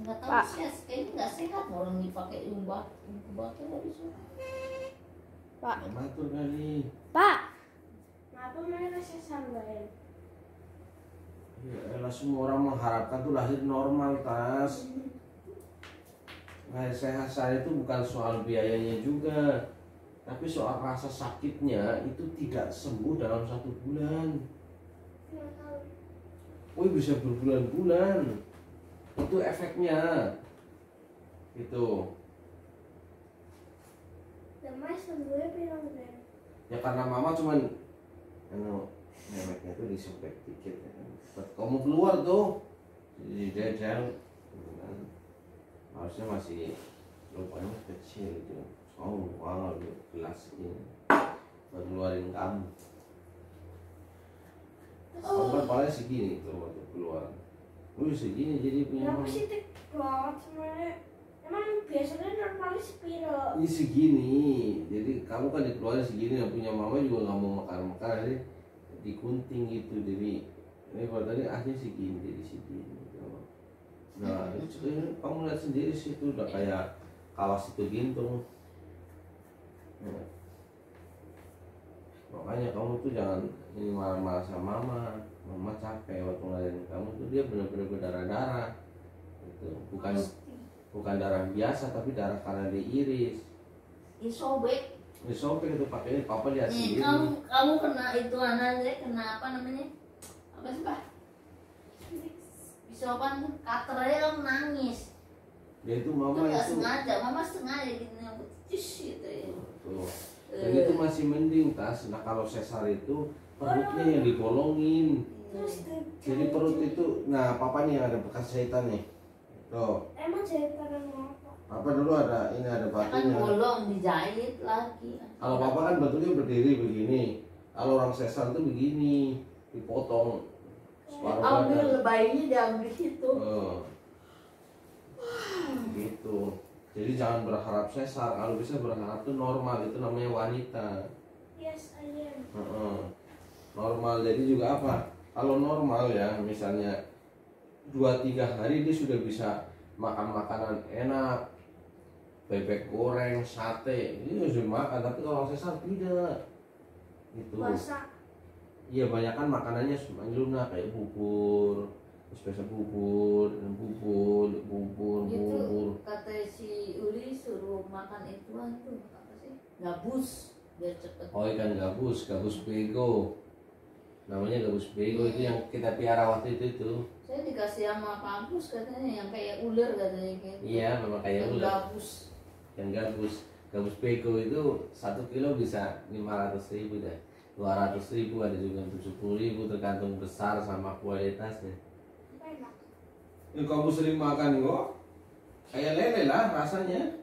Nggak tahu Pak. sih, kayaknya nggak sehat orang dipakai inkubator habis itu. Pak. Matur kali. Pak. Kenapa mereka sesambain? Ya elah, semua orang mengharapkan tuh lahir normal, Tas. Lahir sehat saya itu bukan soal biayanya juga, tapi soal rasa sakitnya itu tidak sembuh dalam 1 bulan. Oh, bisa berbulan-bulan. Itu efeknya. Gitu. Demai sembuhnya bilang Ben. Ya karena mama cuman memeknya tuh disempet dikit ya. Kamu keluar tuh di jajan harusnya masih lubangnya kecil gitu. Oh wow, gelas ini buat ngeluarin kamu. Kamu kan paling segini tuh waktu keluar. Segini jadi punya Kenapa mama. sih tek banget sebenarnya? Emang biasanya normalnya sepiro? Ini segini, jadi kamu kan dikeluarin segini, yang punya mama juga nggak mau makan-makan, jadi digunting gitu. Jadi ini kalau tadi akhirnya segini, jadi segini gitu. Nah ini kamu lihat sendiri sih, itu udah kayak kawas itu gintung. Nah, makanya kamu tuh jangan ini marah-marah sama mama capek waktu ngelayanin kamu tuh. Dia benar-benar berdarah-darah gitu. Bukan darah biasa, tapi darah karena diiris. Disobek. Disobek itu pakai ini, papa lihat Nih, sendiri. kamu kena itu anaknya, kena apa namanya? Apa sih, Pak? Bisa apa tuh? Cutter aja kamu nangis. Ya itu Itu mama nggak itu. sengaja, mama sengaja gitu nyambut gitu ya. Tuh. Jadi itu masih mending, Tas. Nah kalau sesar itu perutnya yang dibolongin. Terus Jadi perut itu, nah papa nih ada bekas jahitan nih. Tuh. emang jahitan apa? Papa dulu ada ini, ada Ya kan batunya. bolong dijahit lagi. Kalau papa kan batunya berdiri begini. Kalau orang sesar itu begini, dipotong separuh badan. Ambil bayinya diambil situ. Gitu. Jadi jangan berharap sesar. Kalau bisa berharap tuh normal, itu namanya wanita. Yes, I am. Normal. Jadi juga apa? Kalau normal ya, misalnya 2-3 hari dia sudah bisa makan makanan enak, bebek goreng, sate, ini sudah makan. Tapi kalau sesar tidak. Gitu. Puasa. Iya, banyak kan makanannya semuanya lunak, kayak bubur, spesial bubur, Itu kata si Uli suruh makan ituan tuh apa sih? Gabus biar cepet. Oh, ikan gabus bego. Namanya gabus bego, itu yang kita piara waktu itu. Saya dikasih sama Pak Agus katanya yang kayak ular katanya gitu. Iya, memang kayak Yang ular. gabus. Gabus bego itu 1 kilo bisa 500.000 deh, 200.000, ada juga 70.000, tergantung besar sama kualitasnya. Enak. Ini kamu sering makan kok, kayak lele lah rasanya.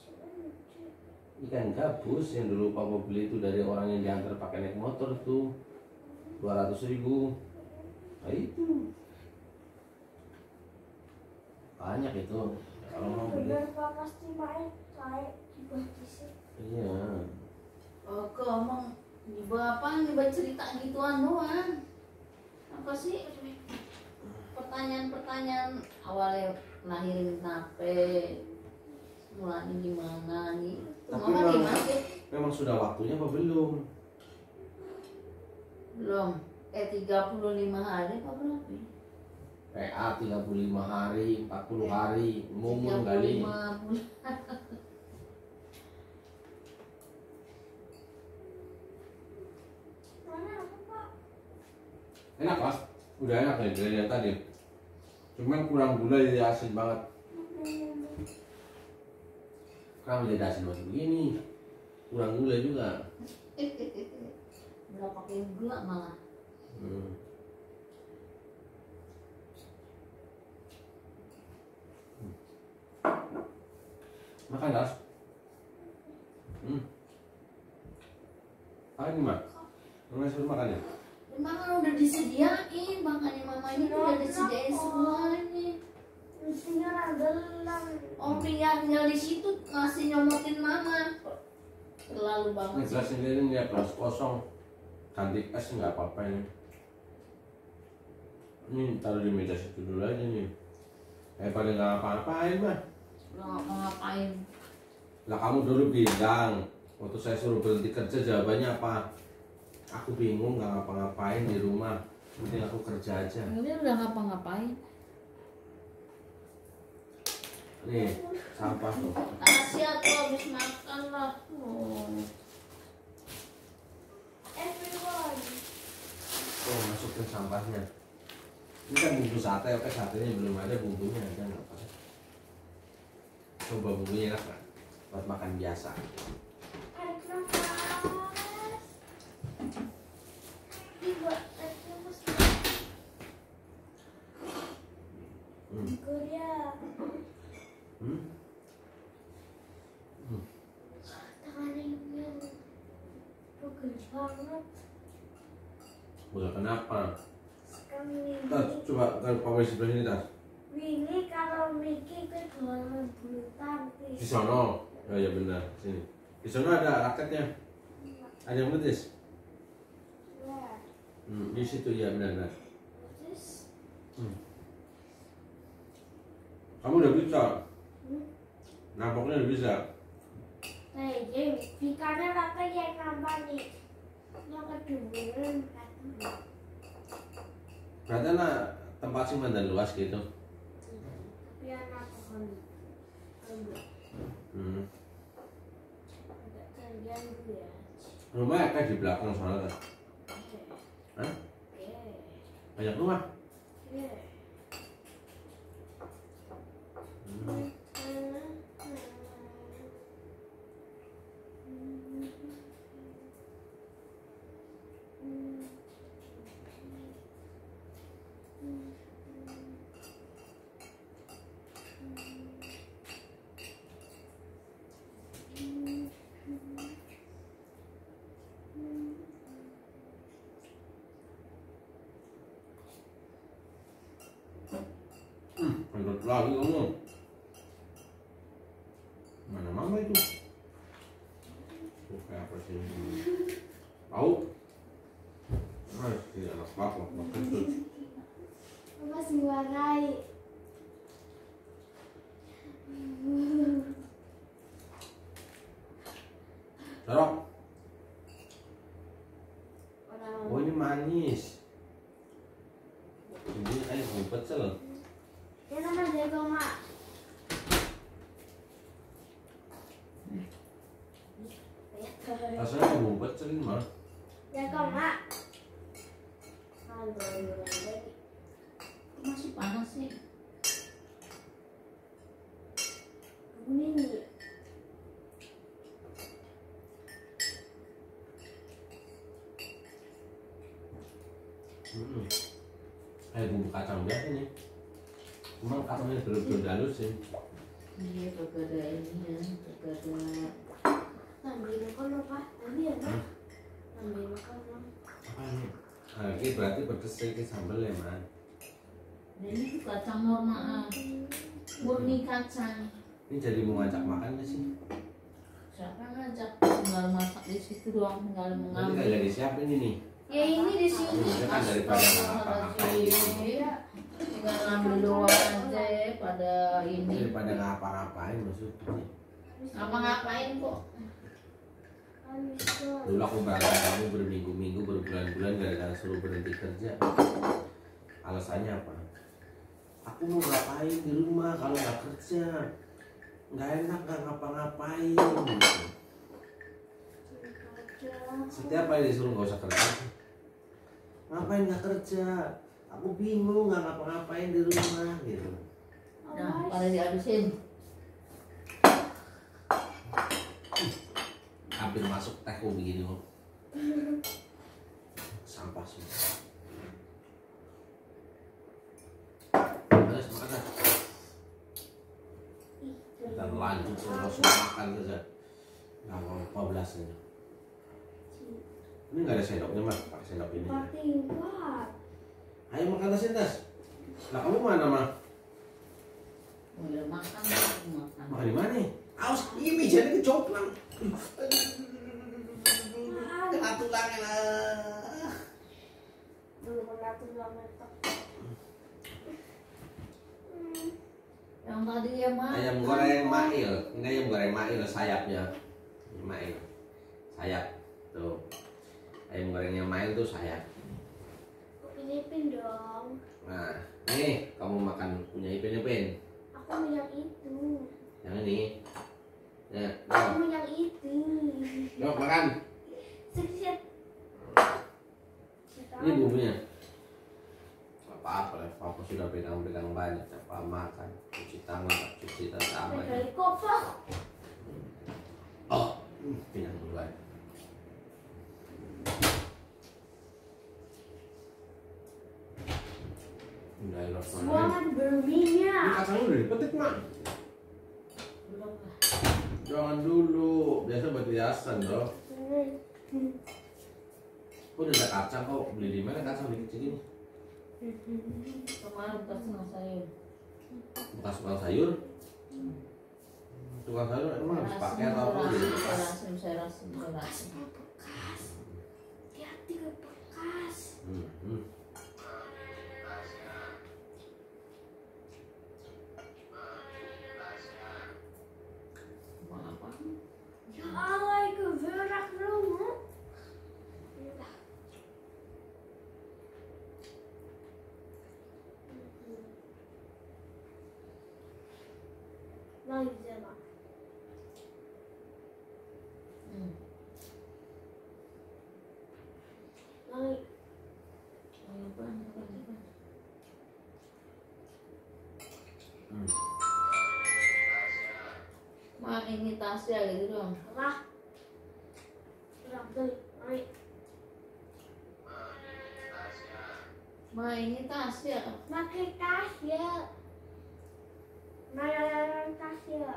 Ikan gabus yang dulu papa beli itu dari orang yang diantar pakai naik motor tuh, 200.000. Nah itu banyak itu kalau mau beli. Bener Pak, pasti main kayak dibuat disini. Iya. Oh, ngomong nyoba apa? Nyoba cerita gituan doang. Apa sih? Pertanyaan-pertanyaan awalnya lahirin nape, mulanya gimana gitu. Tapi Mama gimana sih? memang sudah waktunya apa belum? Belum. 35 hari apa berapa? PA 35 hari, 40 hari, umum kali. 35 bulan. Mana apa Pak? Enak Mas, udah enak nih dari yang tadi. Cuman kurang gula, jadi asin banget. Kenapa jadi asin banget begini? Kurang gula juga. Nggak pakai gula malah. Makan Mas. Ini Mas. Mama suruh makan ya? Makan udah disediain, makanya mama ini udah disediain semuanya. Isinya radalan. Om tinggal di situ ngasih nyomotin mama. Terlalu Ini banget gelas sih. ini ya gelas kosong. Ganti es nggak apa-apa ini. Ini taruh di meja situ dulu aja nih. Pada nggak ngapa-ngapain mah. Nggak ngapa-ngapain. Lah kamu dulu bilang waktu saya suruh berhenti kerja jawabannya apa? Aku bingung nggak ngapa-ngapain di rumah. Mending aku kerja aja. Ini udah ngapa-ngapain. Nih sampah tuh. Kasih aku habis makan lah. Everyone. Oh masukin sampahnya. Ini kan bumbu sate, oke satenya belum ada, bumbunya aja nggak apa. Coba bumbunya enak nggak? Buat makan biasa. Tarik nafas. Tiba, tarik nafas. Korea. Tangannya yang pegel banget. Udah kenapa? Sekali Tas, coba kalau pakai sebelah sini tas. Wingi kalau Miki ke jualan bulu tangkis. Di sono. Oh ya benar, sini. Di sono ada raketnya. Ada yang betis. Ya, Di situ ya benar-benar. terus Kamu udah bisa. Nampaknya udah bisa. James, ikannya rata yang nambah nih. Yang kedua, Berarti tempat sih dan luas gitu. tapi anak pohon. Agak canggih dulu ya. Rumah kayak di belakang sana kan. Hah? Oke. Banyak rumah. Oke. Lanjut lagi kamu. Mana mama itu? Kayak apa sih? Tahu? Ini anak bapak kentut. Mama sembarai. Jorok. Oh ini manis. Ini kayak bumbu pecel. Ya nama jago mak. Rasanya kayak bumbu pecel ini mah. Jago mak. Masih panas sih. Ini nih. Kayak bumbu kacang biasa nih. Cuma kacangnya bener-bener halus sih. Iya, kagak ada ini ya, kagak ada. Tambahin makan apa? Tadi ya nak. Tambahin makan apa? Apa ini? Nah, ini berarti pedes sedikit sambal ya man. Dan ini tuh kacang normal, murni kacang. Ini jadi mau ngajak makan gak sih? Siapa yang ngajak? Tinggal masak di situ doang, tinggal Nanti mengambil. kagak disiapin ini. Ya ini di sini. Ya kan daripada ngapa-ngapain gitu. Tinggal ngambil doang aja ya, pada ini. Daripada ngapa-ngapain maksudnya. Ngapa-ngapain kok? Dulu aku berangkat kamu berminggu-minggu, berbulan-bulan gara-gara suruh berhenti kerja. Alasannya apa? Aku mau ngapain di rumah kalau nggak kerja? Nggak enak, nggak ngapa-ngapain. Gitu. Setiap kali disuruh nggak usah kerja. Ngapain nggak kerja? Aku bingung nggak ngapa-ngapain di rumah gitu. Nah, pada dihabisin. Hampir masuk teko begini loh. Sampah semua. Terus makan dah. Dan lanjut langsung makan saja. Nggak mau 14 aja. Ini nggak ada sendoknya mas, pakai sendok ini. Ayo makan nasi tas. Lah kamu mana mah? Oh ya makan, makan. Makan di mana? Awas, ini mejanya kecoplang. Kena tulangnya lah. Belum kena tulang letak. tadi ya mak. Ayam goreng mail. Ini ayam goreng mail sayapnya. Ini mail. Sayap. Tuh. Ayam gorengnya mail tuh sayap. Ipin dong. Nah, nih kamu makan punya Ipin. Aku mau yang itu. Yang ini. Ya, Aku mau yang itu. yuk makan. Siap. Ini bumbunya. Apa-apa, papa sudah pegang-pegang banyak. Apa makan, cuci tangan, cuci tangan. Dari kopok. Oh, pinang duluan. Udah enak banget. Buangan Ini berminyak. kacangnya udah dipetik mak. Belum lah. Jangan dulu, biasa buat hiasan dong. Kok udah ada kacang kok beli di mana kacang dikit segini? Kemarin bekas tengah sayur. Bekas tukang sayur. Tukang sayur emang harus pakai atau apa jadi bekas? Saya rasim. Bekas. Hati-hati ke bekas. Hmm. Mau apa? Ya Allah, itu berak dulu. Nah, 이제나. Nah, Mak ini tasnya gitu dong. lah. Berak dulu. Nah, Mak ini tasnya. pakai tas ya. Nah, tas ya.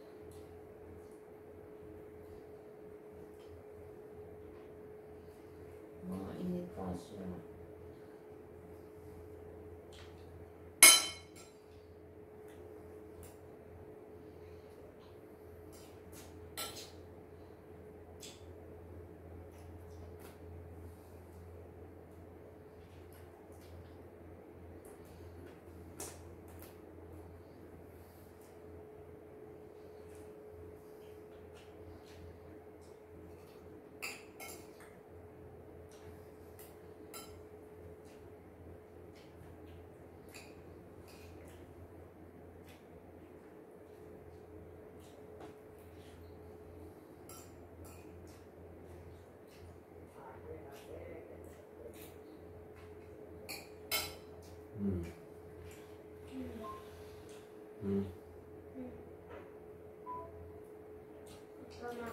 Mak ini tasnya. Mama.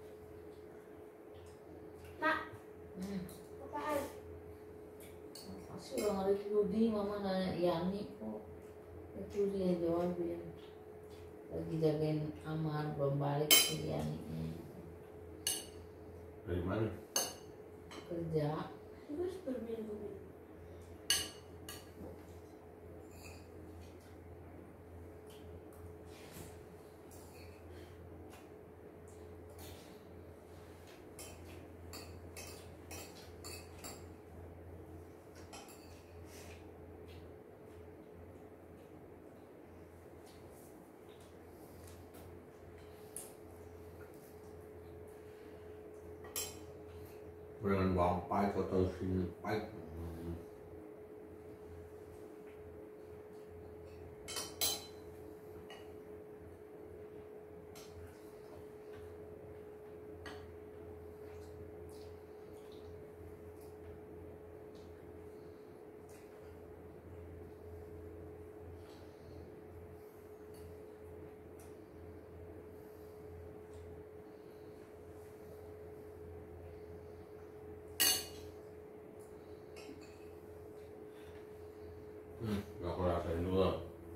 Nak, apaan? Pasti orang ada Yudi, mama nanya Yani kok. Itu dia jawabin. Lagi jagain Amar belum balik ke Yani. Dari mana? Kerja. Terus berminggu-minggu. Dengan bawang pahit atau sini pahit. Aku rasain dulu.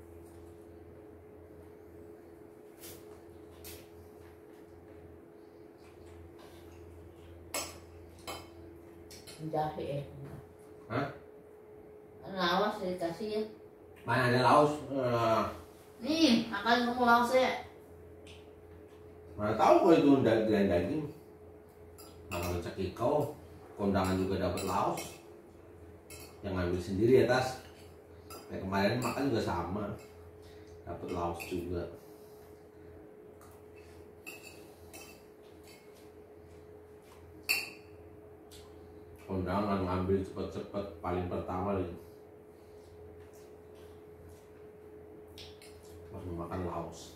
Jahe ya. Hah? Lawas dikasih ya. Mana ada laos? Nih, makan kamu lausnya. Mana tahu kalau itu daging. Makan cekikau, kondangan juga dapat laos. Yang ngambil sendiri ya tas. Kayak kemarin makan juga sama. dapat laos juga. Kondangan ngambil cepet-cepet paling pertama nih. Baru makan laos.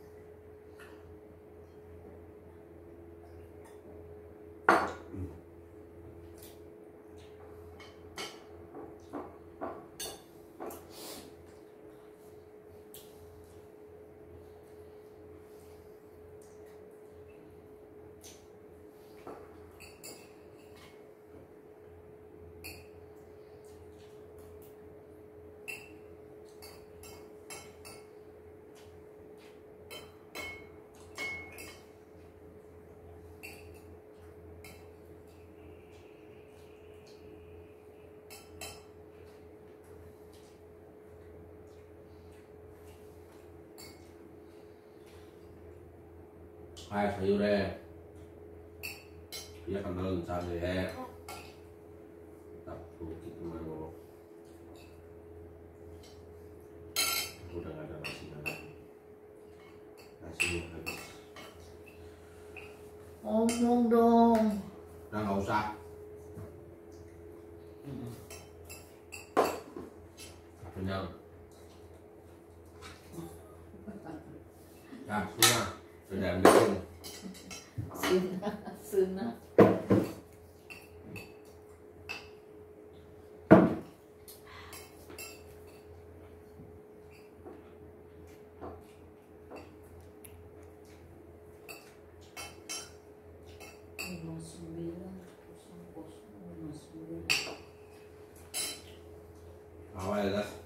Hai sayur deh. Dia kenal lencang ya. Tak bukit kemana. Udah gak ada nasinya lagi. Nasinya habis. Ngomong dong. Udah gak usah. Kenyang. Ya, sudah. Sudah ambilin. Sunah. Awal ya, guys.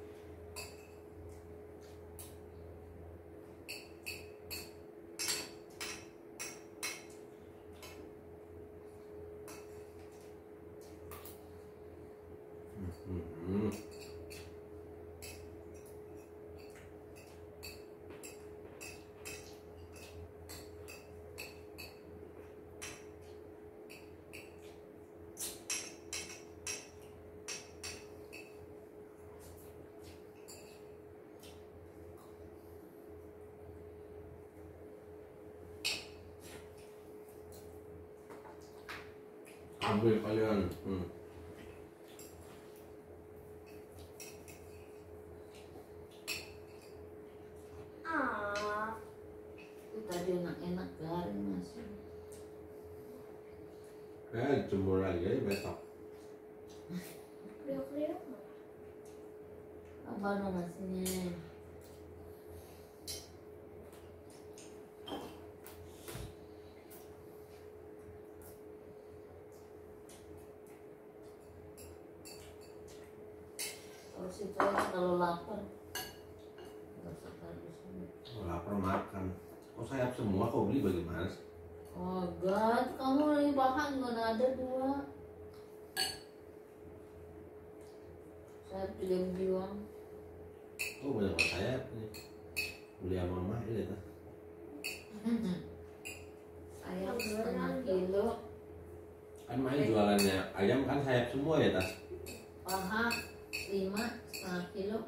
Ambil kalian. Itu tadi enak-enak garing masih. Kayak jemur lagi aja besok. Kriuk-kriuk. Apa dong nasinya? Kalau situ aja kalau lapar. Nggak usah taruh di sini. Lapar makan. Kok sayap semua kau beli bagaimana sih? Oh God, kamu lagi bahan nggak ada dua. Saya tidak bilang. Oh banyak sayap nih. Beli sama mama ini ya. Sayap setengah kilo. Kan main jualannya ayam kan sayap semua ya tas. Paha 5 setengah kilo.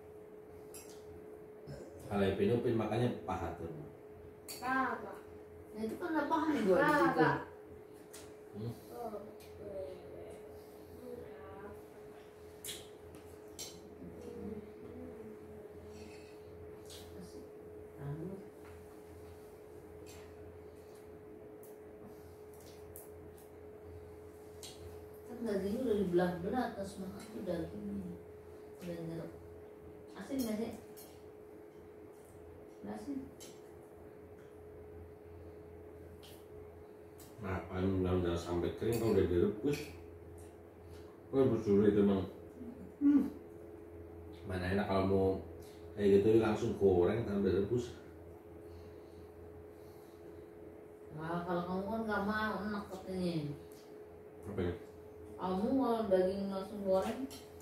Kalau Pinupin makanya paha tuh. Kagak. Nah itu kan ada paha juga di situ. Kagak. Hmm. Oh. Lalu kan dagingnya udah dibelah-belah atas maka tuh dagingnya udah nyerap. Asin nggak sih? Nggak asin. Nah, jangan sampai kering kalau udah direbus. Kok rebus dulu itu emang. Mana enak kalau mau kayak gitu langsung goreng tanpa direbus. Nah kalau kamu kan nggak mau enak katanya. Apa ya? Kamu kalau daging langsung goreng.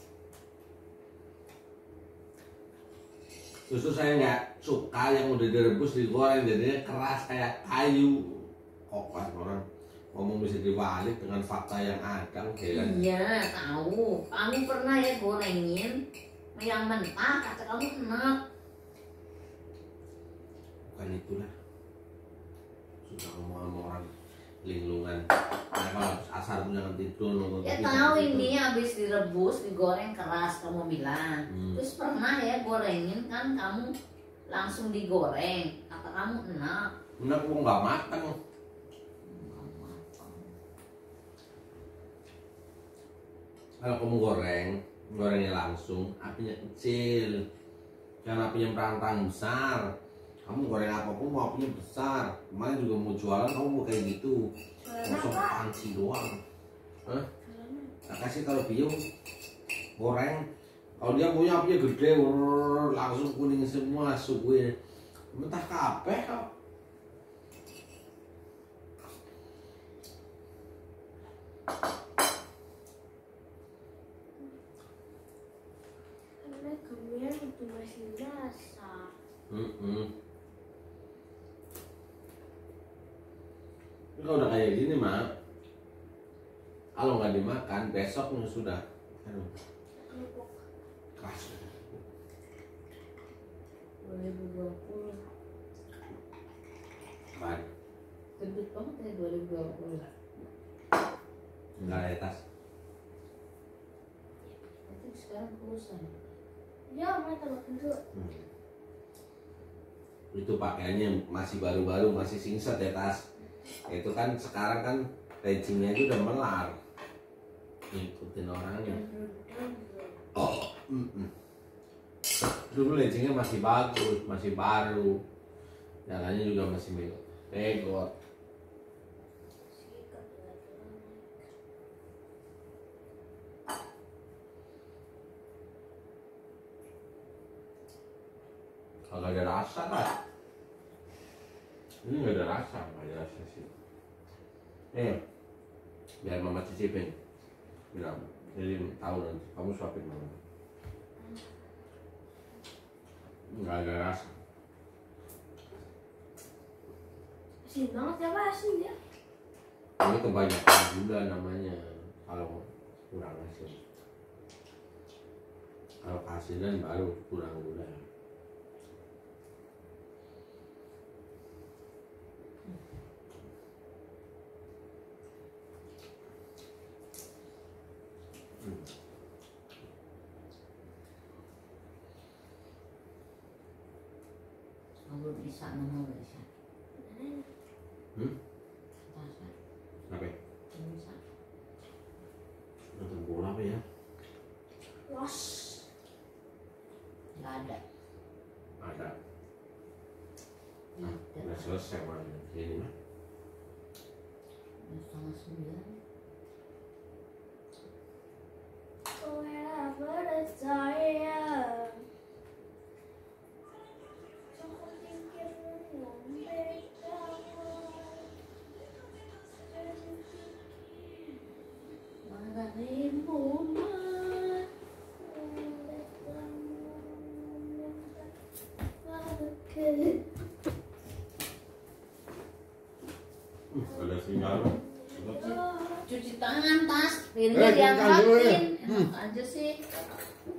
Justru saya nggak suka yang udah direbus digoreng jadinya keras kayak kayu. Kok kan orang ngomong bisa dibalik dengan fakta yang ada, oke kan? Iya tahu. Kamu pernah ya gorengin yang mentah kata kamu enak. itulah sudah ngomong sama orang linglungan. Nah, kalau asar pun jangan tidur nonton Ya TV, tahu jangan ini tidur. habis direbus, digoreng keras kamu bilang. Terus pernah ya gorengin kan kamu langsung digoreng. Kata kamu enak. Enak kok nggak matang. Kalau kamu gorengnya langsung, apinya kecil, jangan apinya merantang besar. Kamu goreng apapun mau apinya besar. Kemarin juga mau jualan kamu mau kayak gitu, kosong panci doang. Hah? Tak kasih kalau biung goreng, kalau dia punya apinya gede, langsung kuning semua sukunya. Mentah kabeh kok. Karena kami itu masih basah. Kalau udah kayak gini mah, kalau nggak dimakan besoknya sudah, aduh, Kerupuk. keras. 2020. Kan, Gendut banget ya 2020. nggak ada tas. Tapi sekarang kurusan. Ya, mereka begitu. Itu pakaiannya masih baru-baru, masih singset ya tas. Itu kan sekarang kan leggingnya itu udah melar, ngikutin orangnya. Oh, dulu leggingnya masih bagus, masih baru, jalannya juga masih pegot. Kalau ada rasa kan, ini nggak ada rasa, nggak ada rasa sih. Biar mama cicipin, bilang, jadi tahu nanti kamu suapin mama. Nggak ada rasa. Asin banget ya, Pak, asin ya. Ini kebanyakan gula namanya kalau kurang asin. Kalau keasinan baru kurang gula. Kamu bisa ngomong bisa. Rasa. Apa? Bisa. Nonton bola apa ya? Was. Nggak ada. Ada. Tidak. Udah selesai mana ini mah. 8:30. Kau yang bersayang. Aku pikir ngombe kamu. Marahmu mah. Ngombe kamu. Ngombe. Ada sinyal. Cuci tangan tas, piringnya cuci tangan dulu ya. diangkatin. Enak aja sih.